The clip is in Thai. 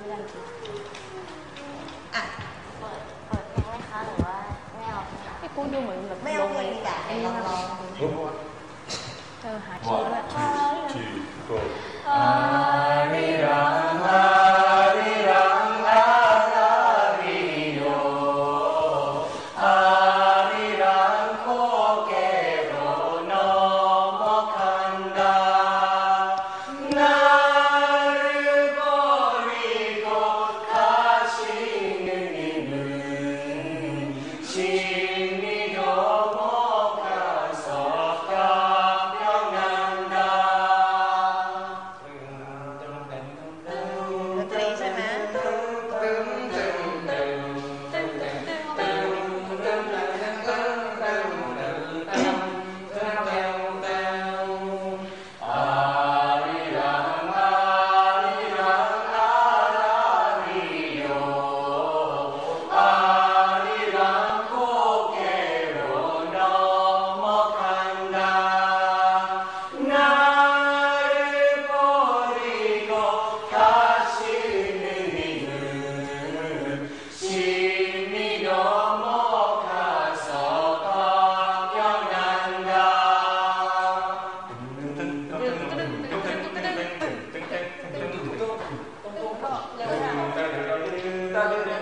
ยังจริงอ่ะเปิดเพลงไหมคะหรือว่าไม่เอาพี่กูดูเหมือนแบบไม่เอาเพลงดีกว่าลองดูหาชื่อด้วย One, two, go. Hari Ram, Hari Ram, Hari Yo. Hari Ram, Kokero no Mokanda. Naru Boriko Kashinu Ninu. Shimi Yomo Kasoka. ดนตรีใช่ไหมเร็ว